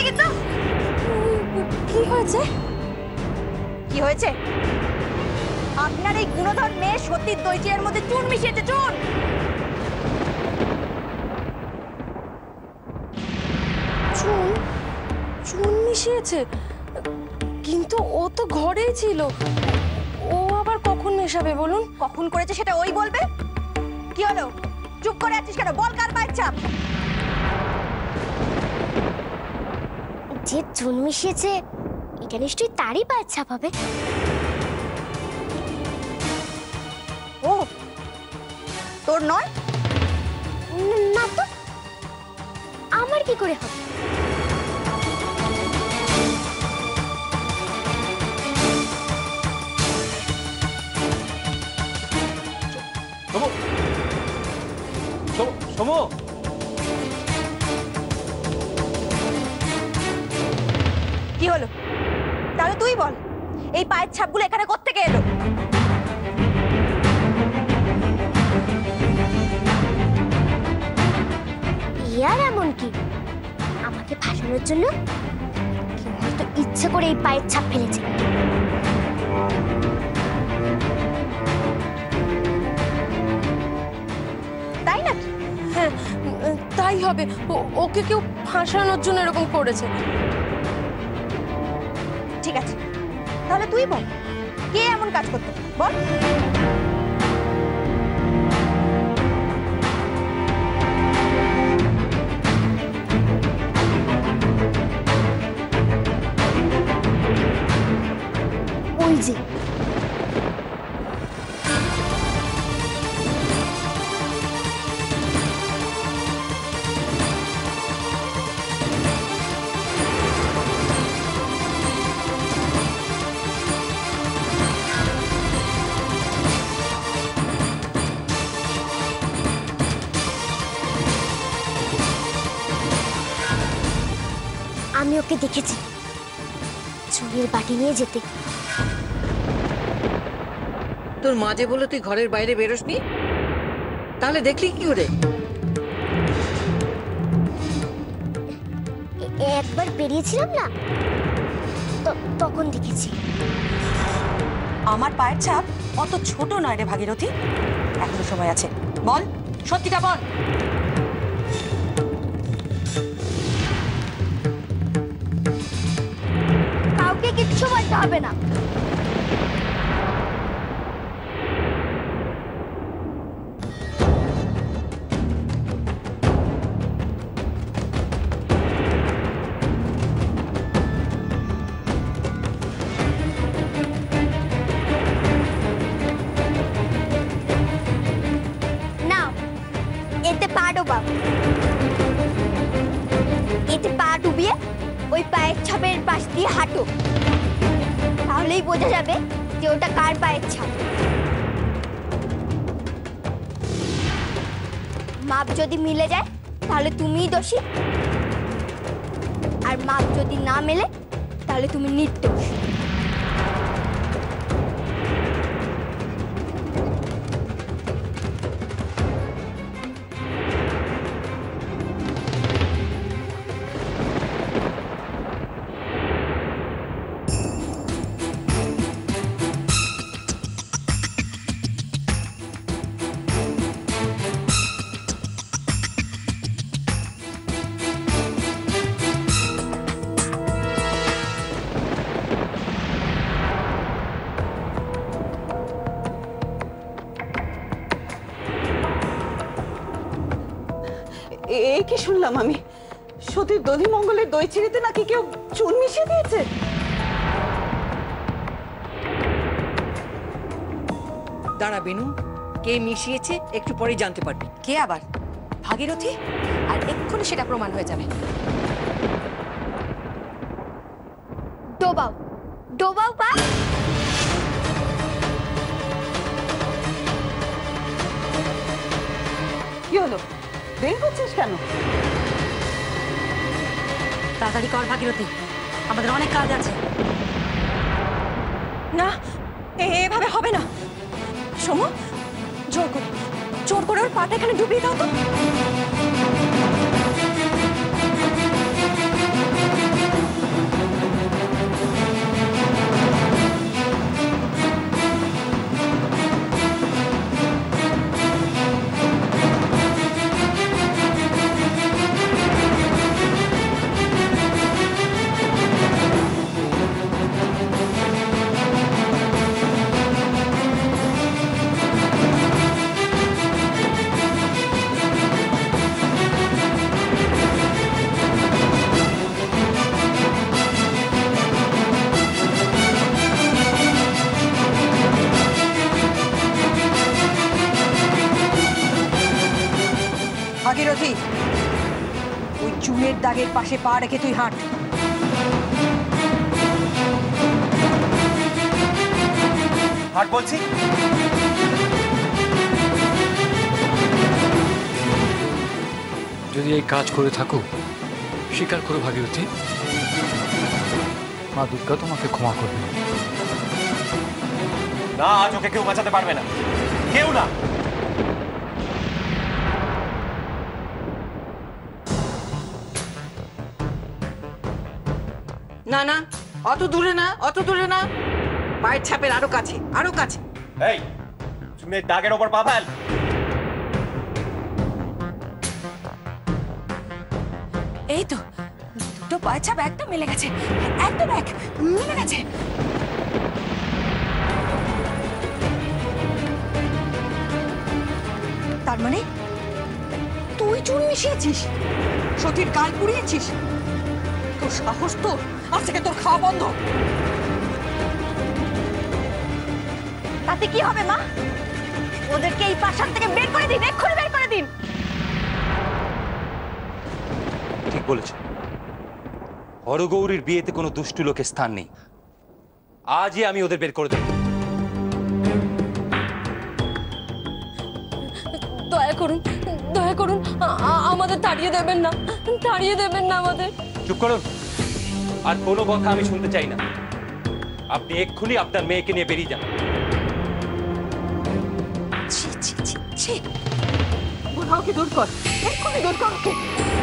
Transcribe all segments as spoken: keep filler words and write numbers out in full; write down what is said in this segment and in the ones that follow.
কিন্তু। কি হয়েছে? কি হয়েছে? আপনার এই গুণধর মেয়ে সতীর দই চিড়ের মধ্যে চুন মিশিয়েছে, চুন। চুন? চুন মিশিয়েছে? কিন্তু ও তো ঘরেই ছিল, ও আবার কখন মেশাবে বলুন? কখন করেছে সেটা ওই বলবে। কি হলো, চুপ করে আছিস কেন? বল কার পায়ের ছাপ? যে চুন মিশিয়েছে এটা নিশ্চয়ই তারই পায়ের ছাপ হবে। ও তোর নয়? না তো, আমার কি করে হবে? সমু, কি হলো? তাহলে তুই বল, এই পায়ের ছাপগুলো এখানে কোত্থেকে এলো? ইয়ার এমন কি, আমাকে ফাঁসানোর জন্য কেউ হয়তো ইচ্ছে করে এই পায়ের ছাপ ফেলেছে। তাই নাকি? হ্যাঁ, তাই হবে। ওকে কেউ ফাঁসানোর জন্য এরকম করেছে। ঠিক আছে, তাহলে তুই বল, কে এমন কাজ করতে বল। ওই যে আমি ওকে দেখেছি চুরির বাটি নিয়ে যেতে। তোর মা যে বলে তুই ঘরের বাইরে বেরোসনি, তাহলে দেখলি কি করে? একবার বেরিয়েছিলাম না, তখন দেখেছি। আমার পায়ের ছাপ অত ছোট নয় রে ভাগীরথী, এখনো সময় আছে, বল সত্যিটা বল। কাউকে কিচ্ছু বলতে হবে না। নাও, এতে পা ডোবাও। এতে পা ডুবিয়ে ওই পায়ের ছাপের পাশ দিয়ে হাঁটো, তাহলেই বোঝা যাবে যে ওটা কার পায়ের ছাপ। মাপ যদি মিলে যায় তাহলে তুমিই দোষী, আর মাপ যদি না মেলে তাহলে তুমি নির্দোষ। এই কি শুনলাম আমি, সতীর দধি মঙ্গলের দই চিড়েতে নাকি কেউ চুন মিশিয়ে দিয়েছে? দাঁড়া বেনু, কে মিশিয়েছে একটু পরে জানতে পারবি। কে আবার? ভাগীরথী? আর এক্ষুনি সেটা প্রমাণ হয়ে যাবে। ডোবাও, ডোবাও পা। কি হলো, দেরি করছিস কেন? তাড়াতাড়ি কর ভাগীরথী, আমাদের অনেক কাজ আছে। না, এভাবে হবে না। সমু, জোর করে জোর করে ওর পাটা এখানে ডুবিয়ে দাও তো। দাগের পাশে পা রেখে তুই হাঁট। হাঁট বলছি। যদি এই কাজ করে থাকো স্বীকার করো ভাগীরথী, মা দুর্গা তোমাকে ক্ষমা করবে না। আজ ওকে কেউ বাঁচাতে পারবে না, কেউ না। না না, অত দূরে না, অত দূরে না, পায়ের ছাপের আরো কাছে, আরো কাছে। এই তুমি দাগের ওপর পা ফেল। এই তো দুটো পায়ের ছাপ একদম মিলে গেছে, একদম এক মিলে গেছে। তার মানে তুই চুন মিশিয়েছিস, সতীর গাল পুড়িয়েছিস। তোর সাহস, তোর আজ থেকে তোর খাওয়া বন্ধ। তাতে কি হবে মা? ওদেরকে এই প্রাসাদ থেকে বের করে দিন, এক্ষুনি বের করে দিন। ঠিক বলেছ, হরগৌরীর বিয়েতে কোনো দুষ্টু লোকের স্থান নেই। আজই আমি ওদের বের করে দেব। দয়া করুন, দয়া করুন, আমাদের তাড়িয়ে দেবেন না, তাড়িয়ে দেবেন না আমাদের। চুপ করুন, আর কোনো কথা আমি শুনতে চাই না। আপনি এক্ষুনি আপনার মেয়েকে নিয়ে বেরিয়ে যান। ছি ছি ছি ছি, ওকে দূর কর, এক্ষুনি দূর কর ওকে।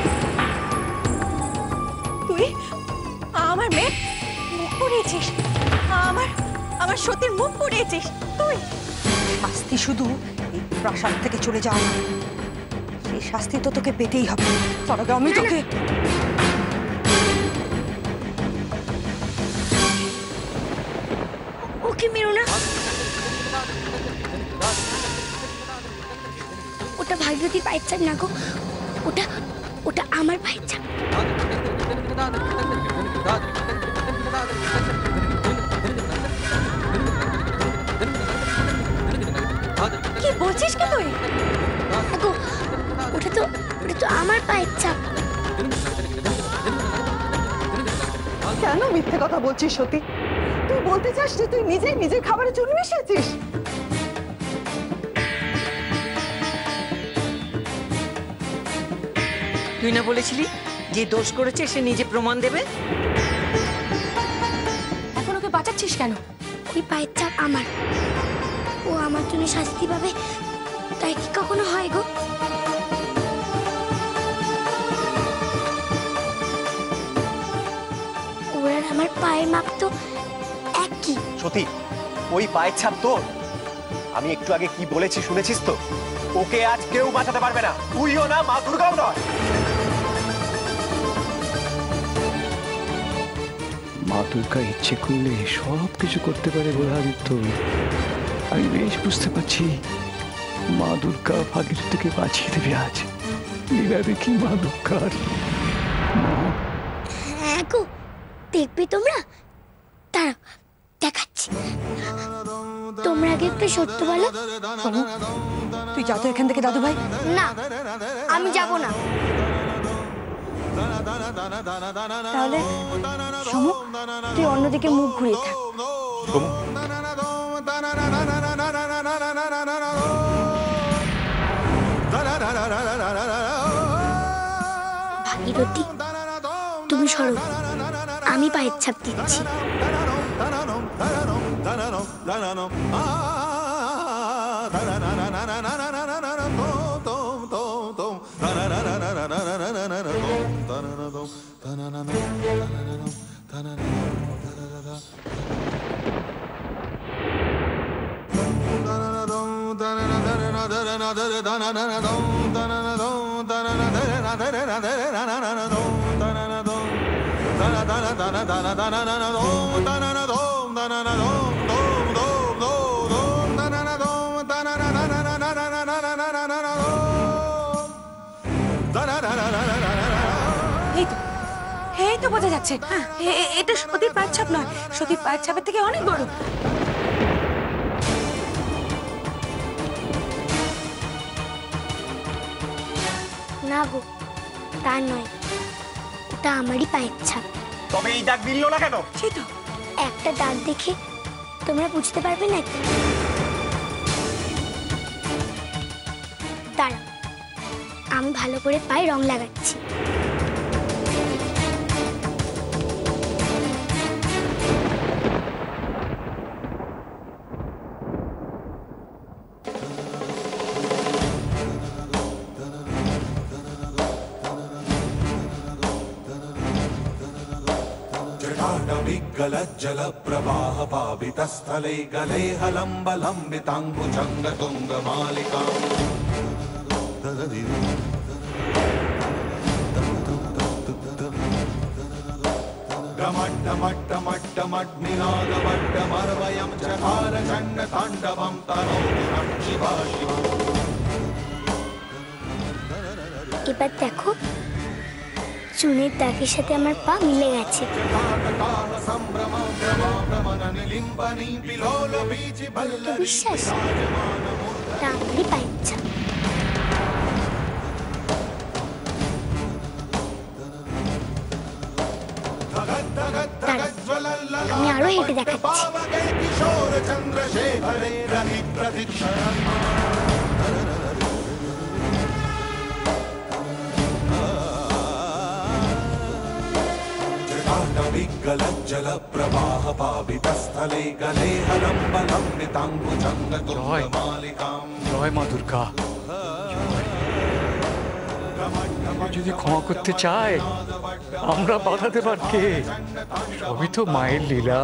তুই আমার মেয়ে মুখ পুড়িয়েছিস, আমার আমার সতীর মুখ পুড়িয়েছিস তুই। শাস্তি শুধু এই প্রাসাদ থেকে চলে যাও না, সেই শাস্তি তো তোকে পেতেই হবে। তার আগে আমি তোকে ওকে মেরো না। ওটা ভাগীরথীর পায়ের ছাপ না গো, ওটা ওটা আমার পায়ের ছাপ। কি বলছিস কি তুই? গো, ওটা তো ওটা তো আমার পায়ের ছাপ। কেন মিথ্যে কথা বলছিস সতী? তুই বলতে চাস যে তুই নিজেই নিজের খাবারে চুন মিশিয়েছিস? তুই না বলেছিলি যে দোষ করেছে সে নিজে প্রমাণ দেবে? এখন ওকে বাঁচাচ্ছিস কেন? ওই পায়ের ছাপ আমার, ও আমার জন্য শাস্তি পাবে, তাই কি কখনো হয় গো? ওর আর আমার পায়ের মাপ তো একই। সতী, ওই পায়ের ছাপ তোর। আমি একটু আগে কি বলেছি শুনেছিস তো? ওকে আজ কেউ বাঁচাতে পারবে না, তুইও না, মা দুর্গাও নয়। মা দুর্গা ইচ্ছে করলে সব কিছু করতে পারে বলে আদিত্য। আমি বেশ বুঝতে পারছি মা দুর্গা ভাগীরথীকে বাঁচিয়ে দেবে আজ। লীলা দেখি মা দুর্গার। হ্যাঁ গো, দেখবে তোমরা? দাঁড়াও, দেখাচ্ছি। তোমরা আগে একটু সত্য বলো। তুই যা তো এখান থেকে দাদু ভাই। না, আমি যাব না। তাহলে সমু, তুই অন্যদিকে মুখ ঘুরিয়ে থাক। ভাগীরথী, তুমি সরো, আমি পায়ের ছাপ দিচ্ছি। এই তো বোঝা যাচ্ছে, এটা সতীর পায়ের ছাপ নয়, সতীর পায়ের ছাপের থেকে অনেক বড়। না গো, তা নয়, ওটা আমারই পায়ের ছাপ। তবে এই দাগ মিললো না কেন? সেই তো একটা দাগ দেখে তোমরা বুঝতে পারবে নাকি? দাঁড়াও, আমি ভালো করে পায়ে রং লাগাচ্ছি। जल प्रवाह पावित स्थले गले हलंब लंबितांबुजंग तुंग मालिका डमड्डमड्डमड्डमड्निनादमड्डमर्वयं चकार चण्ड ताण्डवं तनोति शिवा शिवा। এবার দেখো চুনের দাগের সাথে আমার পা মিলে গেছে। বিশ্বাস আমারই পায়ের ছাপ। আমি আরো হেঁটে দেখাচ্ছি। जल प्रवाह पावित स्थले गले हलंब लंबितांबुजंग तुंग मालिकां। জয় মা দুর্গা। যদি ক্ষমা করতে চায় আমরা বাধা দেবার কে? সবই তো মায়ের লীলা।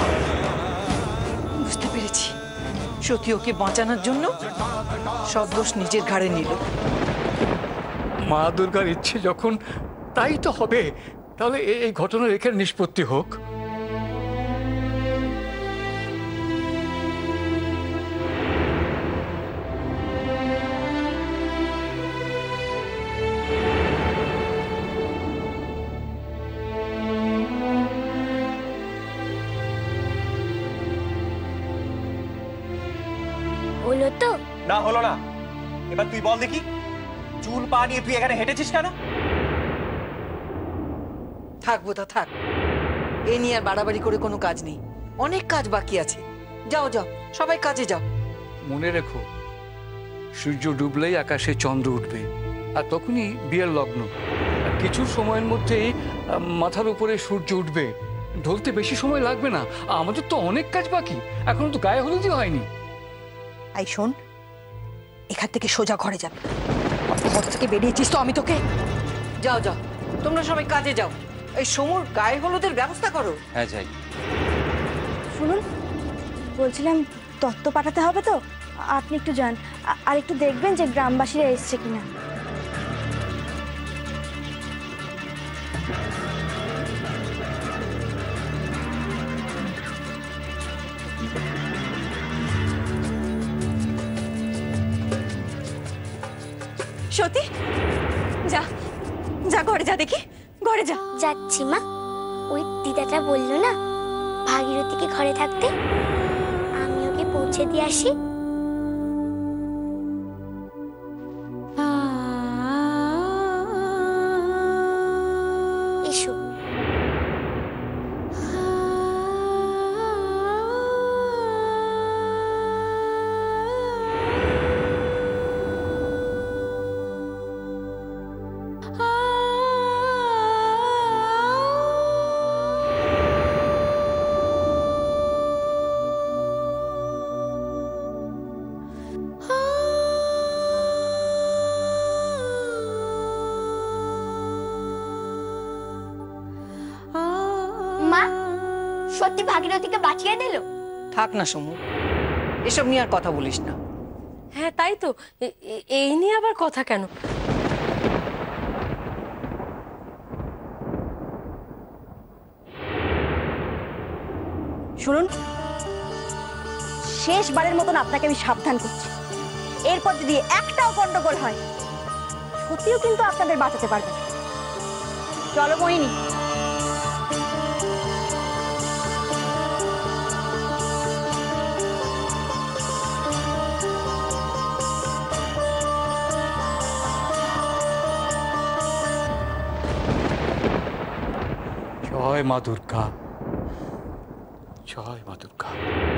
বুঝতে পেরেছি, সতী ওকে বাঁচানোর জন্য সব দোষ নিজের ঘাড়ে নিল। মা দুর্গার ইচ্ছে যখন তাই তো হবে। তাহলে এই ঘটনার এখানে নিষ্পত্তি হোক। হলো তো? না হলো না। এবার তুই বল দেখি, চুল পা নিয়ে তুই এখানে হেঁটেছিস কেন? থাকবো তা থাক, এ নিয়ে আর বাড়াবাড়ি করে কোনো কাজ নেই। অনেক কাজ বাকি আছে। যাও যাও, সবাই কাজে যাও। মনে রেখো, সূর্য ডুবলেই আকাশে চন্দ্র উঠবে, আর তখনই বিয়ের লগ্ন। আর কিছু সময়ের মধ্যেই মাথার উপরে সূর্য উঠবে। ঢলতে বেশি সময় লাগবে না। আমাদের তো অনেক কাজ বাকি, এখনো তো গায়ে হলুদই হয়নি। আই শোন, এখান থেকে সোজা ঘরে যাবে। ঘর থেকে বেরিয়েছিস তো আমি তোকে। যাও যাও, তোমরা সবাই কাজে যাও। এই সমুর গায়ে হলুদের ব্যবস্থা করো। হ্যাঁ যাই। শুনুন, বলছিলাম তত্ত্ব পাঠাতে হবে তো, আপনি একটু যান আর একটু দেখবেন যে গ্রামবাসীরা এসছে কিনা। সতী, যা যা ঘরে যা, দেখি ঘরে যা। যাচ্ছি মা। ওই দিদাটা বললো না ভাগীরথীকে ঘরে থাকতে, আমি ওকে পৌঁছে দিয়ে আসি। এসো। সত্যি ভাগীরথীকে বাঁচিয়ে দিল? থাক না সমু, এসব নিয়ে আর কথা বলিস না। হ্যাঁ তাই তো, এই নিয়ে আবার কথা কেন? শুনুন, শেষবারের মতন আপনাকে আমি সাবধান করছি, এরপর যদি একটাও গন্ডগোল হয় সত্যিও কিন্তু আপনাদের বাঁচাতে পারবে। চলো মোহিনী। জয় মা দুর্গা, জয় মা দুর্গা।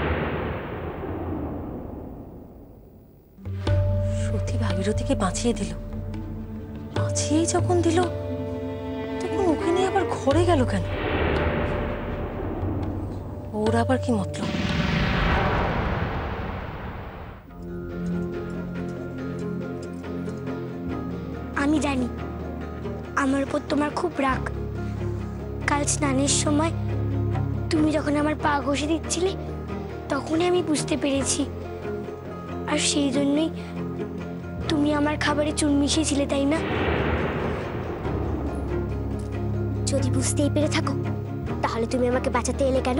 সতী ভাগীরথীকে বাঁচিয়ে দিল, বাঁচিয়েই যখন দিল তখন ওকে নিয়ে আবার ঘরে গেল কেন? ওর আবার কি মতলব? আমি জানি আমার উপর তোমার খুব রাগ। কাল স্নানের সময় তুমি যখন আমার পা ঘষে দিচ্ছিলে তখনই আমি বুঝতে পেরেছি, আর সেই জন্যই তুমি আমার খাবারে চুন মিশিয়েছিলে, তাই না? যদি বুঝতেই পেরে থাকো তাহলে তুমি আমাকে বাঁচাতে এলে কেন?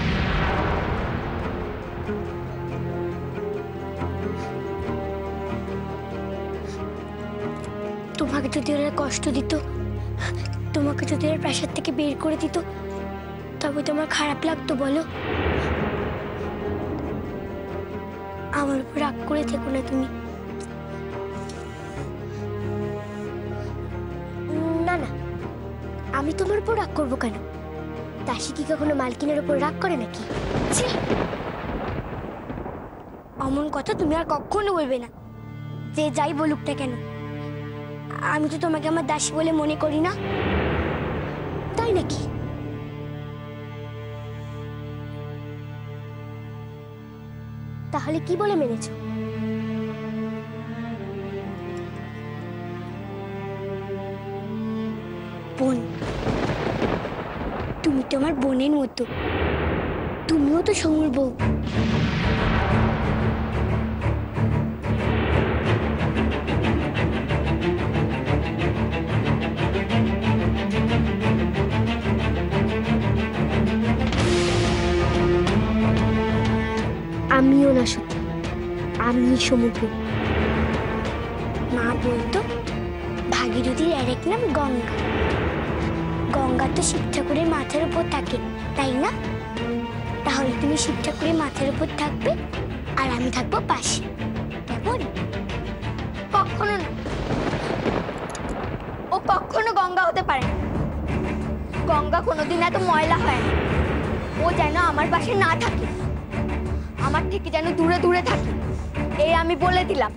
তোমাকে যদি ওরা কষ্ট দিত, তোমাকে যদি ওরা প্রাসাদ থেকে বের করে দিত, তবে তোমার খারাপ লাগতো বলো? আমার উপর রাগ করে থেকো না তুমি। না না, আমি তোমার উপর রাগ করবো কেন? দাসী কি কখনো মালকিনের উপর রাগ করে নাকি? অমন কথা তুমি আর কখনো বলবে না, যে যাই বলুক না কেন। আমি তো তোমাকে আমার দাসী বলে মনে করি না। তাই নাকি? তাহলে কি বলে মেনেছো? বোন। তুমি তো আমার বোনের মতো, তুমিও তো সমুর বউ। আমিও না সত্যি, আমি সমুদ্র। মা বলতো ভাগীরথীর আরেক নাম গঙ্গা। গঙ্গা তো শিব ঠাকুরের মাথার উপর থাকে, তাই না? তাহলে তুমি শিব ঠাকুরের মাথার উপর থাকবে আর আমি থাকবো পাশে, কেমন? কখনো না, ও কখনো গঙ্গা হতে পারে না। গঙ্গা কোনোদিন এত ময়লা হয় না। ও যেন আমার পাশে না থাকে, আমার থেকে যেন দূরে দূরে থাকে, এই আমি বলে দিলাম।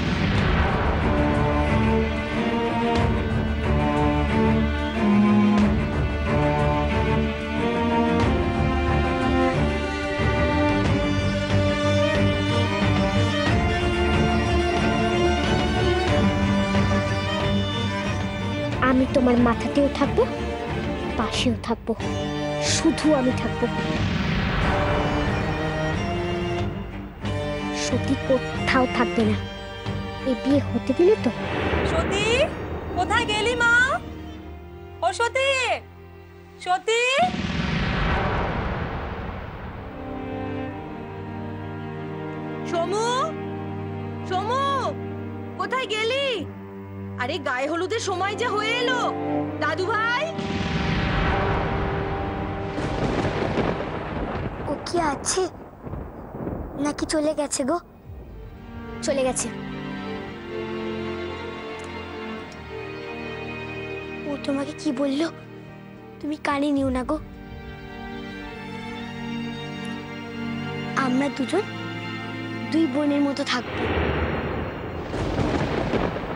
আমি তোমার মাথাতেও থাকবো, পাশেও থাকবো, শুধু আমি থাকবো। সতী কোথাও থাকবে না, এই বিয়ে হতে দিলে তো। সতী, কোথায় গেলি মা? ও সতী, সতী, সমু, সমু, কোথায় গেলি? আরে গায়ে হলুদের সময় যে হয়ে এলো, দাদু ভাই। ও কি আছে নাকি চলে গেছে গো? চলে গেছে। ও তোমাকে কি বললো তুমি কানে নিও না গো। আমরা দুজন দুই বোনের মতো থাকবো।